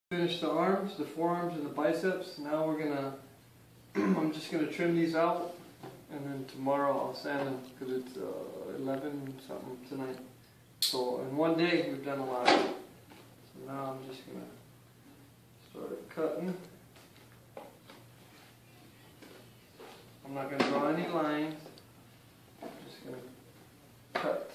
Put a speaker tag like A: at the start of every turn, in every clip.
A: Finish the arms, the forearms, and the biceps. Now we're gonna, I'm just gonna trim these out, and then tomorrow I'll sand them because it's 11 something tonight. So in one day we've done a lot. So now I'm just gonna start cutting. I'm not gonna draw any lines. I'm just gonna cut.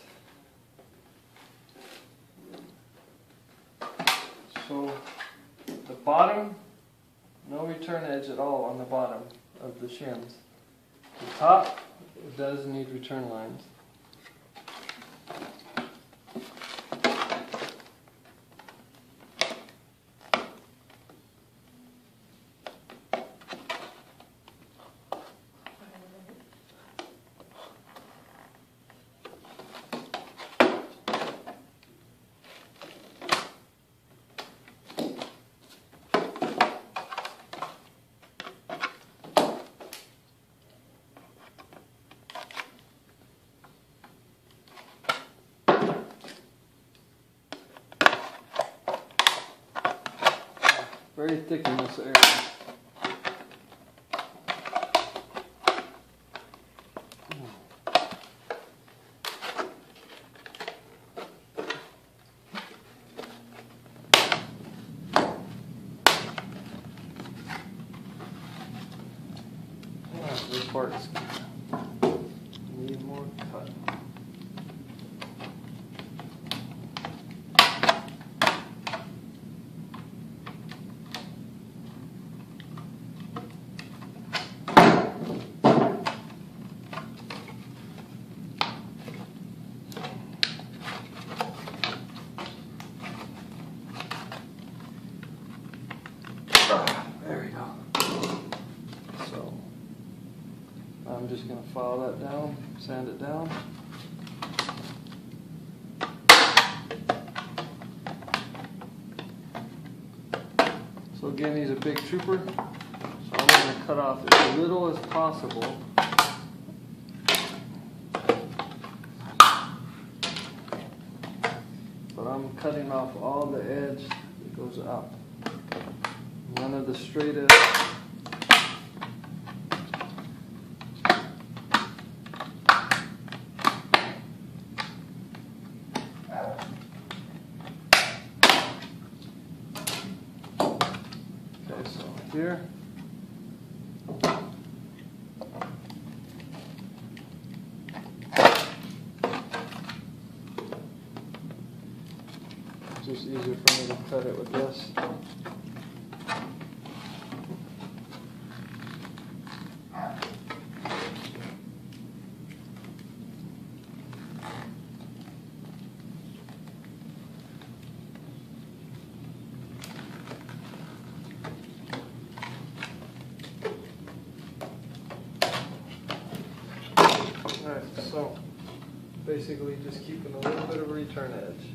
A: So the bottom, no return edge at all on the bottom of the shins. The top, it does need return lines. Very thick in this area. This part's need more cut. There we go. So I'm just going to file that down, sand it down. So again, he's a big trooper, so I'm going to cut off as little as possible. But I'm cutting off all the edge that goes up. None of the straight edge. Okay, so here. It's just easier for me to cut it with this. Alright, so basically just keeping a little bit of a return edge.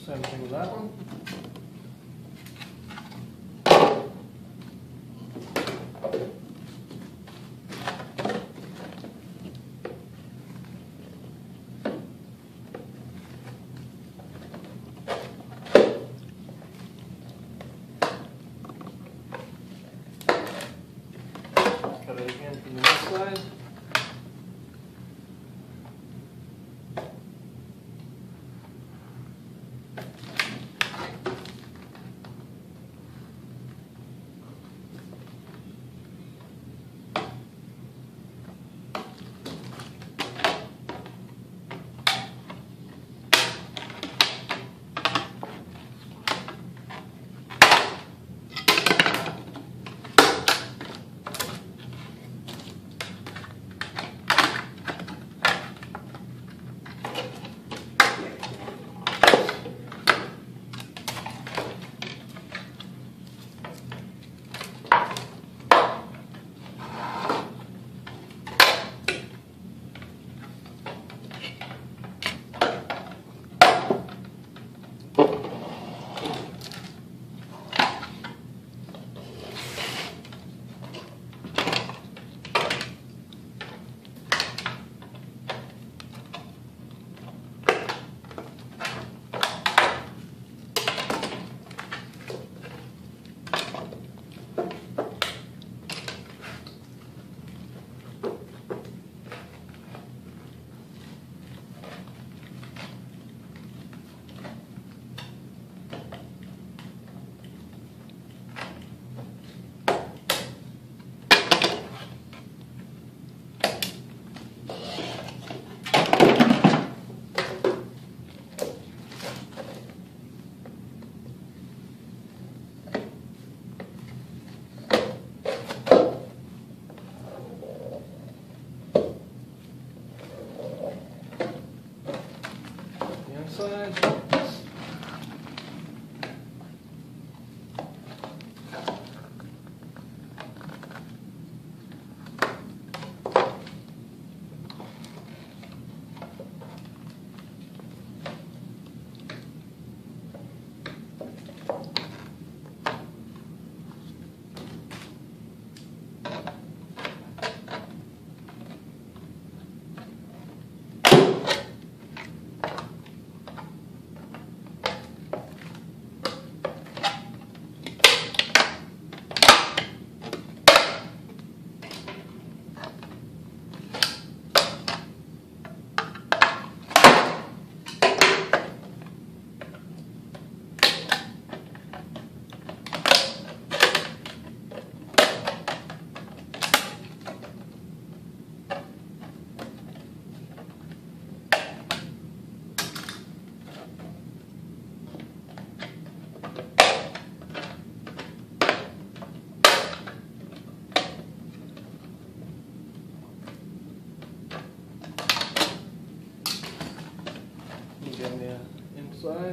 A: Same thing with that one. Cut it again from the this side. Side. Again, the inside.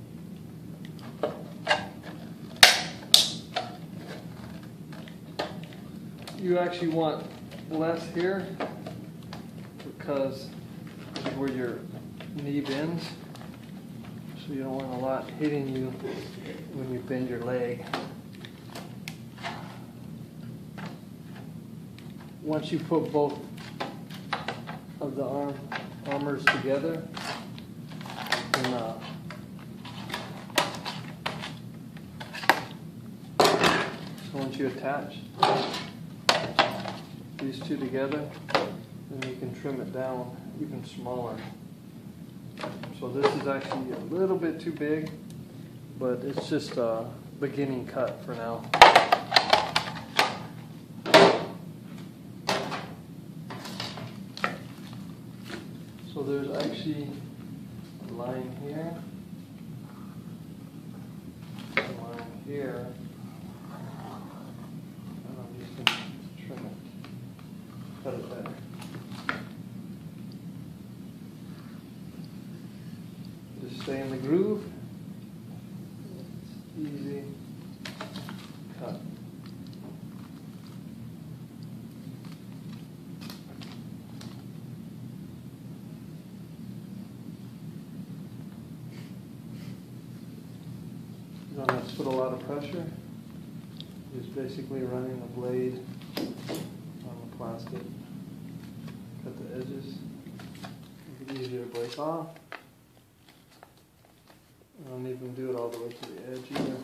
A: You actually want less here because this is where your knee bends, so you don't want a lot hitting you when you bend your leg. Once you put both of the armors together, and so once you attach these two together, then you can trim it down even smaller. So this is actually a little bit too big, but it's just a beginning cut for now. So there's actually a line here, a line here, and I'm just going to trim it, cut it there. Just stay in the groove, it's easy cut. You don't have to put a lot of pressure. Just basically running the blade on the plastic. Cut the edges. Make it easier to break off. I don't even do it all the way to the edge either.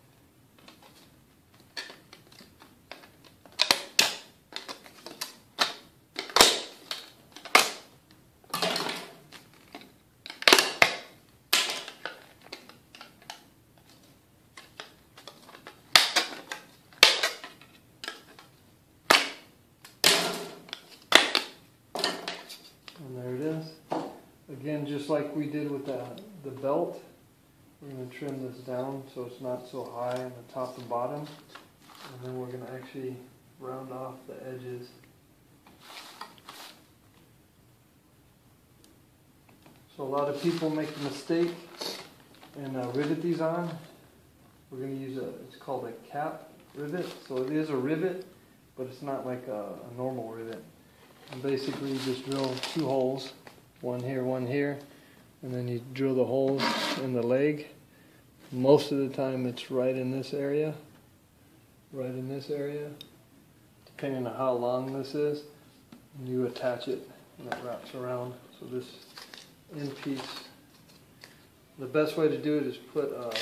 A: And there it is. Again, just like we did with the belt, we're going to trim this down so it's not so high on the top and bottom. And then we're going to actually round off the edges. So a lot of people make the mistake and rivet these on. We're going to use it's called a cap rivet. So it is a rivet, but it's not like a normal rivet. And basically you just drill 2 holes, one here, and then you drill the holes in the leg. Most of the time it's right in this area, depending on how long this is. And you attach it and it wraps around. So this end piece, the best way to do it is put a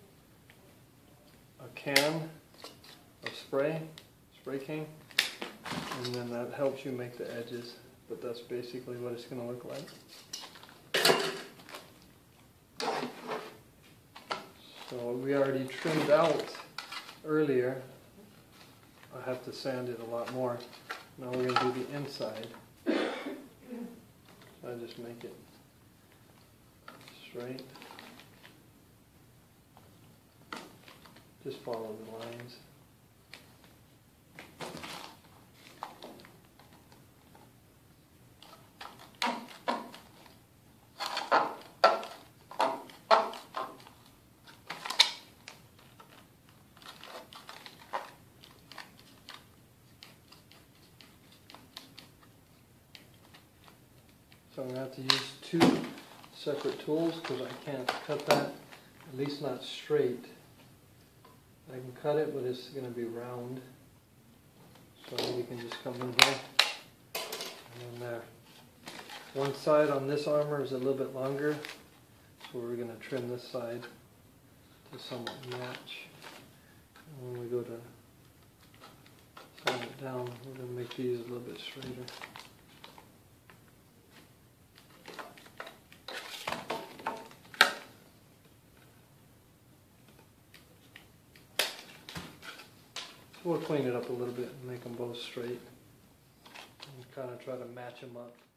A: can of spray can, and then that helps you make the edges. But that's basically what it's going to look like. So we already trimmed out earlier. I have to sand it a lot more. Now we're going to do the inside. So I just make it straight. Just follow the lines. So I'm going to have to use 2 separate tools because I can't cut that, at least not straight. I can cut it, but it's going to be round. So we can just come in here and then there. One side on this armor is a little bit longer, so we're going to trim this side to somewhat match. And when we go to sand it down, we're going to make these a little bit straighter. We'll clean it up a little bit and make them both straight and kind of try to match them up.